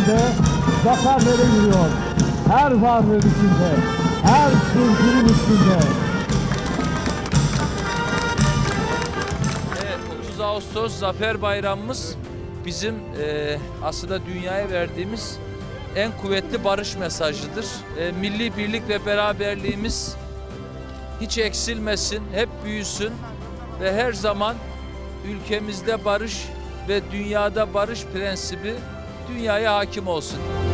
içinde zaferlere yürüyor. Her varlığın içinde, her sürgünün üstünde. 30 Ağustos Zafer Bayramımız bizim aslında dünyaya verdiğimiz en kuvvetli barış mesajıdır. Milli birlik ve beraberliğimiz hiç eksilmesin, hep büyüsün ve her zaman ülkemizde barış ve dünyada barış prensibi dünyaya hakim olsun.